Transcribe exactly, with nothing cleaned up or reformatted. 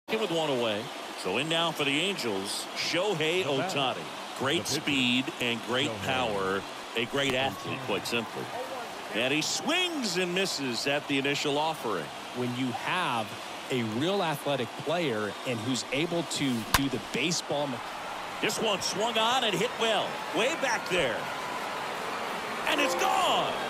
With one away. So in now for the Angels, Shohei Ohtani. Great speed and great power. A great athlete, quite simply. And he swings and misses at the initial offering. When you have a real athletic player and who's able to do the baseball. This one swung on and hit well. Way back there. And it's gone.